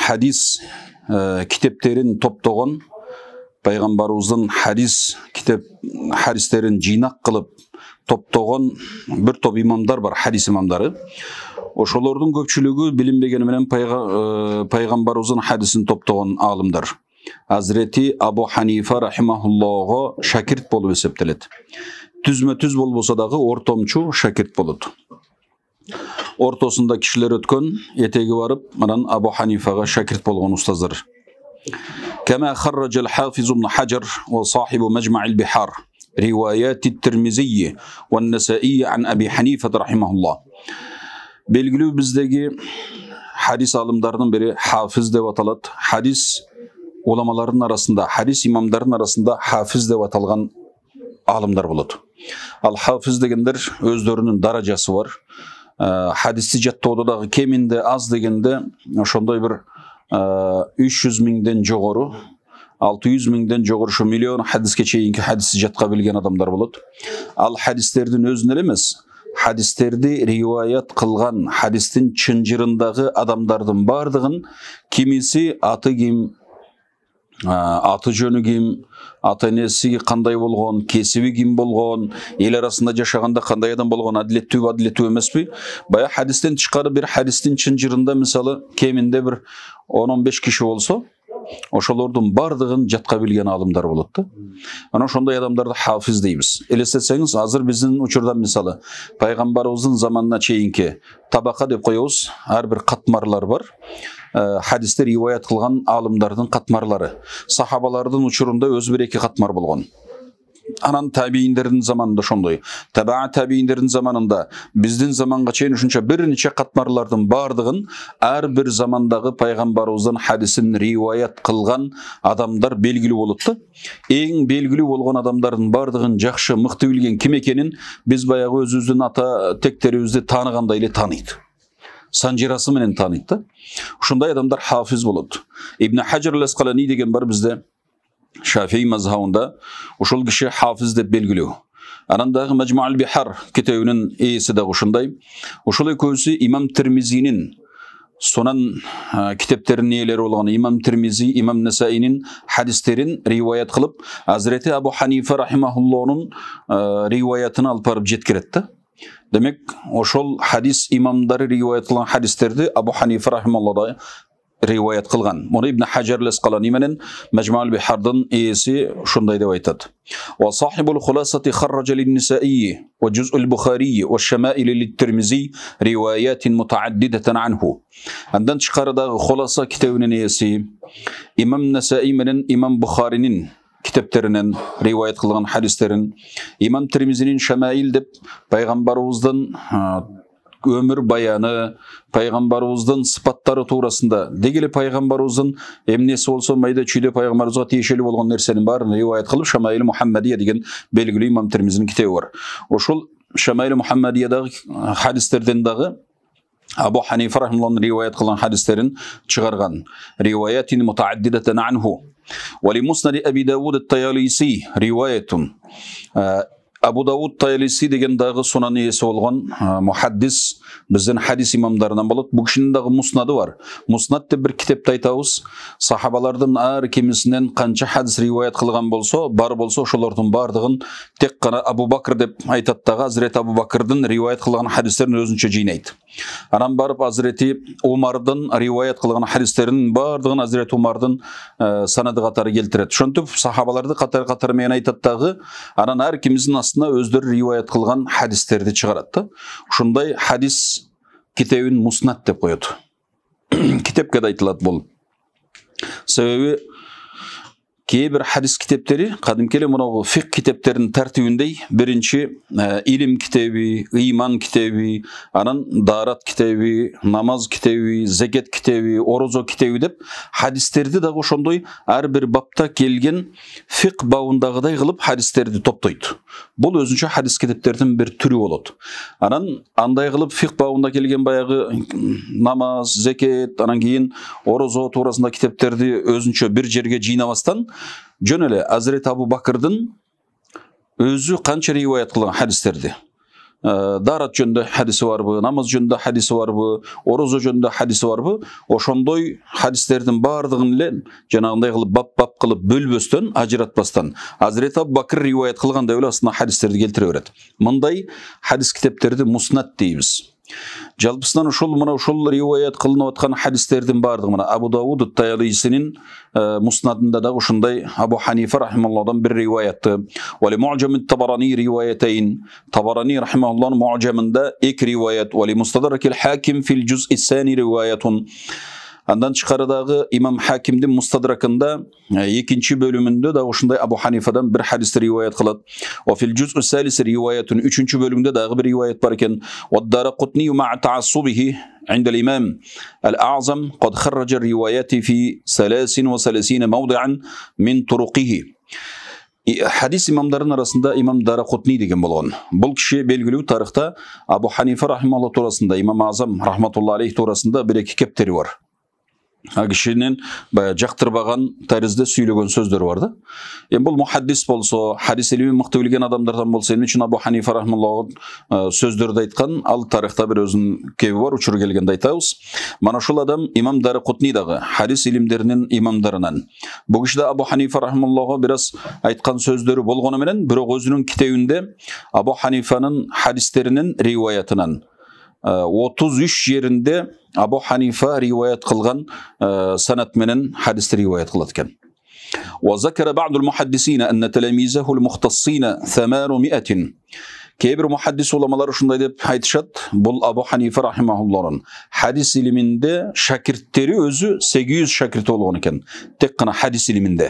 hadis kiteplerin toplagan Peygamberimizin hadislerin jıynak kılıp toplagan bir top imamlar var, hadis imamları. Oşolordun köpçülüğü bilinbegeni menen Peygamberimizin hadisini toplagan alimler. Hazreti Abu Hanife rahimahullah'a şakirt bolup eseptelet. Tüzme-tüz bolbosa dağı ortomçu şakirt boludu. Ortosunda kişiler ötkön, etegi varıp, manan Abu Hanife'ga şakirt bolgan ustazlar. Kema kharrajal Hafiz ibn Hacer ve sahibu Mecma'il Bihar rivayati Tirmizi ve Nesai an Abi Hanife rahimahullah. Belgili bizdeki hadis alimlerinin biri Hafiz de vatalat. Hadis ulamaların arasında, hadis imamların arasında Hafiz de vatalgan alimler buludu. Al-Hafiz degenler özlerinin daracası var. Hadisi jattoodağı keminde az degende şonday bir 300 mingden joğoru 600 mingden joğoru şu milyon hadiske çeyinki hadisi jatka bilgen adamlar buludu. Al hadislerden özünden emes, hadislerdi rivayet kılgan hadistin çınjırındağı adamlardan bardığın kimisi atı kim, atı jönü kim, ata-enesi kanday bolgon, kesibi kim bolgon, el arasında jaşaganda kanday adam bolgon, adilettүү emespi? Baya hadisten çıkarı bir hadistin çınjırında misalı keminde bir 10-15 kişi olsa, oşolordun bardığın jatka bilgen alimler boludu. Ana şonday adamlarda hafiz deymiz. Elestetseniz hazır bizim uçurdan misalı Peygamberimizin zamanına çeyinki tabaka dep koyuyoruz. Her bir katmarlar var. Hadiste rivayet kılgan alimlerden katmarları. Sahabalardan uçurunda öz bir iki katmar bolgon. Anan tabiinlerin zamanında şonday. Tabi'a tabiinlerin zamanında bizden zamanga çeyin üçünçe bir neçe katmarlardan bardığın her bir zamandağı Peygamberimizden hadisin rivayet kılgan adamlar belgili boluptu. En belgili bolgan adamların bardığın jakşı mıқты bilgen kim ekenin biz bayağı özübüzdün ata tekteribizdi tanıganda ile tanıydı. Sancirası menen tanıydı. Şunday adamlar hafiz boludu. İbn Hacer el-Asqalani degen bar bizde Şafii mazhabında uşul kişi hafiz dep belgiliyor. Anandağı Mecmu'ul Bihar kitabının iyisi de uşunday. Uşul köysü İmam Tirmizi'nin sonan kitapların niyeleri olan İmam Tirmizi, İmam Nesai'nin hadislerin rivayet kılıp Hazreti Abu Hanife rahimahullah'ın rivayetini alıp arıp jetkiretti. Demek oşol hadis imamları rivayet kılan hadislerde Abu Hanife rahimahullah'da rivayet kılgan. Bunu İbn Hacer el-Asqalani menen Mecmu'ul Bihar'dan iyisi şunday dep aytadi. Ve sahibul hulasati kharraja lin-Nisa'i ve cüz'ul Bukhari ve şemail lit-Tirmizi rivayatin mutaaddideten anhu. Andan çıkarıdağı hulasa kitabının iyisi İmam Nesai menen İmam Bukhari'nin kitaplarının rivayet kılgan hadislerin İmam Tirmizi'nin şemail dep Peygamberimizden ömür bayanı, Peygamberimizden sıfatları tuğrasında degili Peygamberimizden emnesi olsa mayda çüyde Peygamberimizga tiyişeli bolgan nersenin barını rivayet kılıp Şemail-i Muhammediye degen belgili İmam Tirmizi'nin kitabı var. Oşul Şemail-i Muhammediye'dagi hadislerden dağı Abu Hanife rahimahullah'ın rivayet kılan hadislerin çıkargan rivayetin mutaaddideten anhu. Ve li musnad Abi Davud et-Tayalisi rivayetun Abu Davud Tayalisi degen dağı sunan iyisi olgan muhaddis bizden hadis imamlarından bolup bu kişinin dağı musnadı var. Musnad de bir kitapta aytabız. Sahabalardan ar kimisinden kança hadis rivayet kılgan bolsa, bar bolsa şolardan bardığın tek kana Abu Bakr dep aytat dağı Hazreti Abu Bakr'dan rivayet kılgan hadislerin özünçe jийнaydı. Anan barıp Hazreti Umar'dan rivayet kılgan hadislerin bardığın Hazreti Umar'dan sanadı qatarı keltiredi. Şontup sahabalarda qatar men aytat dağı anan ar kimizin aslında özleri rivayet kılgan hadislerdi çıgarattı. Şunday hadis kitabın musnad dep koydu. Kitap kada aytılat bol. Sebebi bir hadis kitapları kadimkele muna fiqh kitaplarının tertibindey birinci ilim kitabı, iman kitabı, anan darat kitabı, namaz kitabı, zekat kitabı, orozo kitabı dep hadislerdi de oşondoy her bir bapta kelgen fiqh babındagıday kılıp hadislerdi toptoydu. Bol özünçe hadis kitaplarının bir türü boludu. Anan anday kılıp fiqh babında kelgen bayağı namaz, zekat, anan keyin orozo tuğrasında kitaplardı özünçe bir jerge jıynabastan jönele Hazreti Abu Bakr'dın özü kança rivayet kılgan hadislerdi. дарат жөнүндө хадиси барбы, намаз жөнүндө хадиси барбы, орозо жөнүндө хадиси барбы, ошондой хадистердин баардыгын эле жанагындай кылып бап кылып бөлбөстөн, ажыратпастан Азирети Абу Бакыр риваят кылгандай эле астына хадистерди келтире берет. Мындай хадис китептерди муснат дейбиз. Жалпысынан ушул риваят кылынып аткан хадистердин баардыгы мына Абу Дауд ат-Таялисинин муснадында да ушундай Абу Ханифа рахималлахдан бир риваятты, ва ли Муъджам ат-Табарани риваятайн, Табарани рахималлахның Муъджамында 2 риваят, ва ли Мустадрак ал-Хаким фил джуз ас-сани риваятун. Андан тышкарыдагы имам Хакимдин Мустадракында 2-нчи бөлүмүндө да ушундай Абу Ханифадан бир хадис риваят кылат. Ва фил джуз ас-салис риваятун 3-нчи бөлүмдө дагы бир риваят бар экен. Ва Дарақутни ма'a ta'aссубихи عند الإمام الأعظم قد خرج الروايات في 33 موضعا من طرقه. Хадис имамдарын арасында имам Дарақутни деген болгон. Бул киши белгилүү тарыхта Абу Ханифа рахималлах туурасында, имам Азам рахматуллахи алейхи туурасында бир эки кептери бар. Кишинин бая жактырбаган таризде сүйлөгөн сөздөр бар да. Бул мухаддис болсо, хадис илими мыкты билген адамдардан болсо, эмне үчүн Абу Ханифа рахималлаху сөздөрдү айткан, ал тарихта бир өзүнүн кеби бар, учур келгенде айтабыз. Мана ушул адам имам Дарақутни дагы хадис илимдеринин имамдарынан. Бул киши да Абу Ханифа рахималлаху бир аз айткан сөздөрү болгону менен, бирок өзүнүн китебинде Абу Ханифанын хадистеринин риваятынан 33 жеринде Абу Ханифа риваят кылган санат менен хадисти риваят кылат экен. وذكر بعض المحدثين أن تلاميذه المختصين 800. Кейбір мухаддис уламалар ушундай деп айтышат, бул Абу Ханифа рахимахуллахның хадис илиминде шакирттери өзү 800 шакирти болгон экен, тек кана хадис илиминде.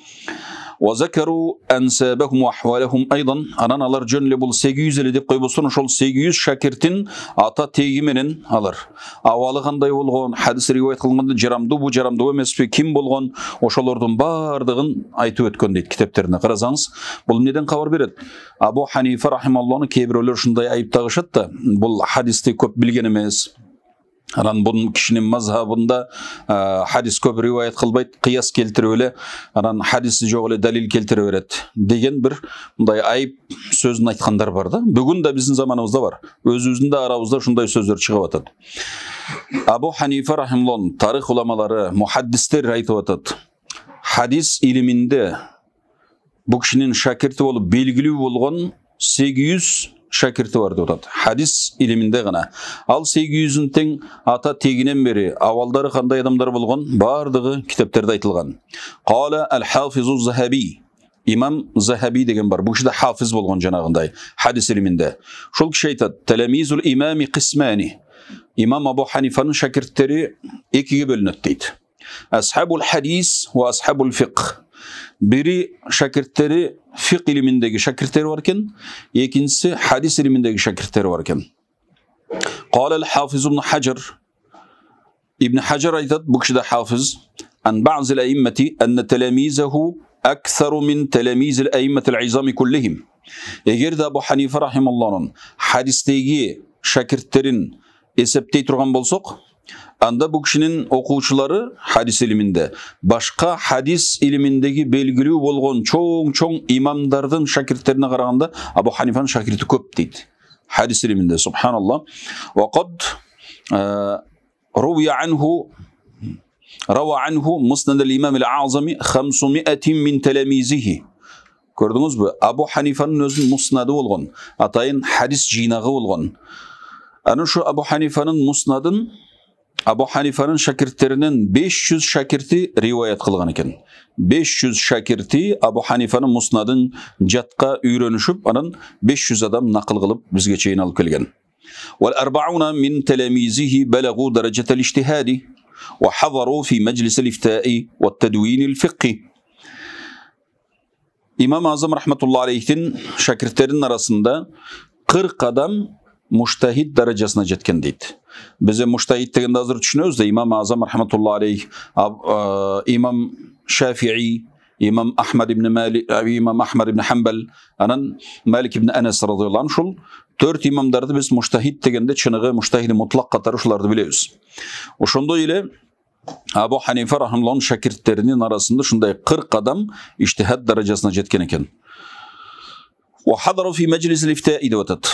وذكروا أنسابهم وأحوالهم أيضا. Анан алар жөн эле бул 800 эле деп койбосун, ошол 800 шакиртин ата теги менен алар абалы кандай болгон, хадис риваят кылганда жарамдуу жарамдуу эмеспи, ким болгон, ошолордун баардыгын айтып өткөн дейт китептерине. Карасаңыз, бул эмнеден кабар берет? Абу Ханифа рахималлахны кейбиреулөр ушундай айыптагышат да, бул хадисти көп билген эмес. Анан бунун кишинин мазхабында хадис көп риваят кылбайт, кыяс келтирип эле, анан хадиси жок эле далил келтире берет деген бир мындай айып сөзүн айткандар бар да. Бүгүн да биздин заманыбызда бар. Өзүбүздүн да арабызда ушундай сөздөр чыгып атат. Абу Ханифа рахималлахның тарих уламалары, мухаддистер айтып атат. Хадис илиминде бул кишинин шакирти болуп белгилүү болгон 800 шакирти бар деп атат. Хадис илиминде гана. Ал 800-ün тең ата тегинен бери авалдары кандай адамдар болгон, бардыгы китептерде айтылган. Кала ал-Хафизу Захаби. Имам Захаби деген бар. Бул киши да хафиз болгон жанагындай хадис илиминде. Шул киши айтат: "Таламизул имами кисмани." Имам Абу Ханифанын шакирттери экиге бөлүнөт дейт. Асхабул хадис ва асхабул фиқх. Бири шакирттери фиқ илиминдеги шакирттери бар экен, экинчиси хадис илиминдеги шакирттери бар экен. Кала ал-Хафиз ибн Хаджар. Ибн Хаджар айтат, бул киши да хафиз, ан ба'з ал-аиммати анна таламизаху аксару мин таламиз ал-аиммати al-izami kullihim. Эгер да Абу Ханифа рахималлахның хадистеги шакирттерин эсептей турган болсок, анда бул кишинин окуучулары хадис илиминде башка хадис илиминдеги белгилүү болгон чоң имамдардын шакирттерине караганда Абу Ханифанын шакирти көп дейт. Хадис илиминде, субханаллах. Ва кад рава анху муснад ал-имам ал-А'зами 500 мин таламизихи. Көрдүңүзбү? Абу Ханифанын өзүнүн муснады болгон, атайын хадис жыйнагы болгон. Аны ушу Абу Ханифанын муснадын Абу Ханифанын шакирттеринен 500 шакирти риваят кылган экен. 500 шакирти Абу Ханифанын муснадын жатка үйрөнүшүп, анан 500 адам накыл кылып бизге чейин алып келген. Wal 40 min talamizihi balagu darajat al-ijtihadi wa hadaru fi majlis al-ifta'i wa at-tadwin al-fiqhi. İmam Azam rahmetullahi aleyhin şakirtlerin arasında 40 adam mujtahid derecesine jetken deydi. Bize mujtahid degende hazır düşünüyoruz da İmam Azam rahmetullahi aleyh, İmam Şafii, İmam Ahmed ibn Malik, İmam Ahmed ibn Hanbal, anan Malik ibn Enes radıyallahu anh, şul 4 imamdardı biz mujtahid degende çınığı mujtahidi mutlak katarı şulardı biliyoruz. Oşonda ile Abu Hanife rahimahulloh'un şakirtlerinin arasında şunday 40 adam ijtihad derecesine jetken eken. Ve hadaru fi meclis al-ifta'i devetet.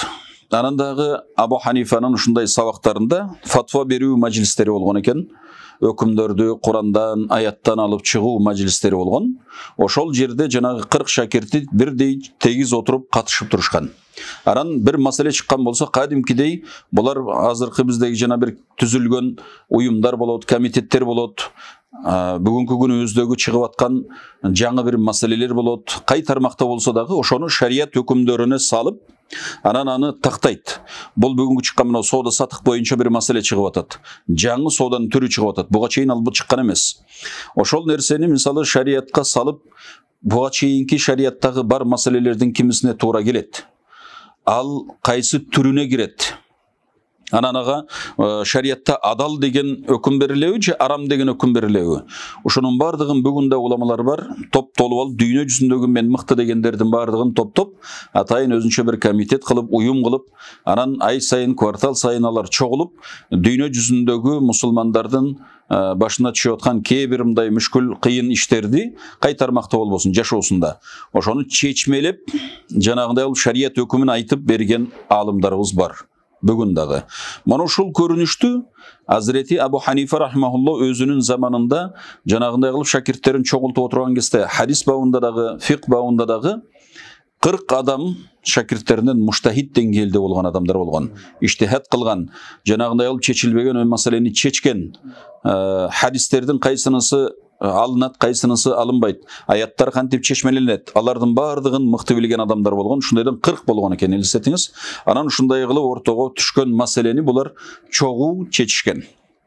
анандағы Абу Ханифаның ушундай сабактарында фатва берүү мажилистери болгон экен. Өкүмдөрдү Курандан, аяттан алып чыгуу мажилистери болгон. Ошол жерде жанагы 40 шакирти бирдей тегиз отуруп катышып турушкан. Аран бир маселе чыккан болсо, кадимкидей булар азыркы биздеги жана бир түзүлгөн уюмдар болот, комитеттер болот. Бүгүнкү күнү өздөгү чыгып аткан жаңы бир маселелер болот. Кай тармакта болсо дагы ошону шарият өкүмдөрүнө салып, анан аны тактайт. Бул бүгүнкү чыккан мына соода сатык боюнча бир маселе чыгып атат. Жаңы сооданын түрү чыгып атат. Буга чейин ал чыккан эмес. Ошол нерсени мисалы шариятка салып, буга чейинки шарияттагы бар маселелердин кимисине туура келет. Ал кайсы түрүнө кирет? Анан ага шариятта адал деген өкүм берилеби же арам деген өкүм берилеби? Ушунун бардыгын бүгүндө уламалар бар. Топтолуп алып, дүйнө жүзүндөгү мен мыкты дегендердин бардыгын топтоп, атайын өзүнчө бир комитет кылып, уюм кылып, анан ай сайын, квартал сайын алар чогулуп, дүйнө жүзүндөгү мусулмандардын башына түшүп аткан кээ бир мындай мүшкүл, кыйын иштерди кай тармакта болбосун жашоосунда ошону чечмелеп, жанагындай алып шарият өкүмүн айтып берген аалымдарыбыз бар. Бүгүн дагы. Мана ушул көрүнүштү Азирети Абу Ханифа рахимахуллах өзүнүн заманында жанагындай кылып шакирттерин чогултуп отурган кезде хадис бабында дагы, фиq бабында дагы 40 адам шакирттеринен муштахид деңгээлде болгон адамдар болгон. Иштихад кылган, жанагындай алып чечилбеген маселени чечкен, хадистердин кайсынысы алынат, кайсынысы алынбайт, аяттар кантип чечмеленет, алардын бардыгын мыкты билген адамдар болгон. Ушундайдан 40 болгон экен, элестетиңиз. Анан ушундай кылып ортого түшкөн маселени булар чогуу чечишкен.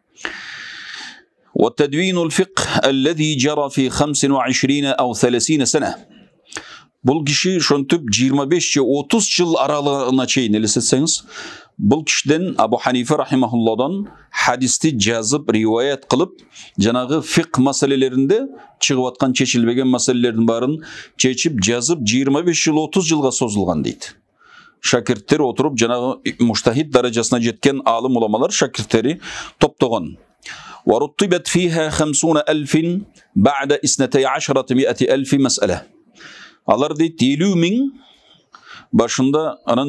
وَتَدْوِينُ الْفِقْهِ الَّذِي جَرَى فِي 25 أو 30 سنة. Бул киши шонтуп 25 же 30 жыл аралыгына чейин элестетсеңиз, бул кишиден Абу Ханифа рахимахулладан хадисти жазып, риваят кылып, жанагы фиq маселелеринде чыгып аткан чечилбеген маселелердин барын чечип, жазып 25 жыл 30 жылга созулган дейт. Шакирттер отуруп, жанагы муштахид даражасына жеткен алым уламалар шакирттери топтогон. وَرُتِّبَتْ فِيهَا 50,000 بَعْدَ 12,000 مسألة. Алар дейт 50,000 башында анан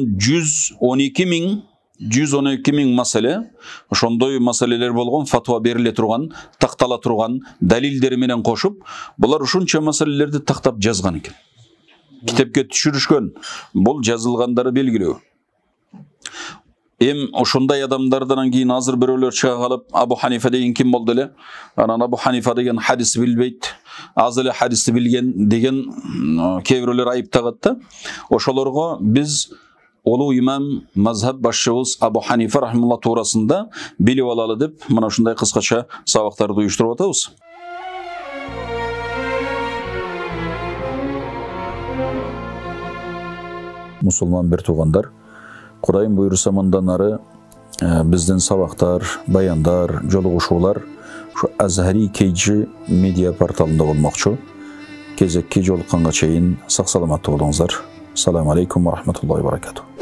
112,000 маселе, ошондой маселелер болгон, фатва бериле турган, тактала турган, далилдери менен кошуп, булар ушунча маселелерди тактап жазган экен. Китепке түшүрүшкөн. Бул жазылгандары белгилүү. Эм ошондой адамдардан кийин азыр бирөөлөр чыга калып, Абу Ханифа деген ким болду эле? Анан Абу Ханифа деген хадис билбейт, аз эле хадисти билген деген кээ бирөөлөр айыптагат да. Ошолорго биз улуу имам мазхаб башчыбыз Абу Ханифа рахималлах туурасында билип алалы деп мына ушундай кыскача сабактарды уюштуруп атабыз. Мусулман бир туугандар, Кудайым буйруса мындан ары биздин сабактар, баяндар, жолугушуулар ушу Азхари KG медиа порталында болмокчу. Кезекке жолукканга чейин сак саламаттуу болуңуздар. Assalamu alaikum wa rahmatullahi wa barakatuh.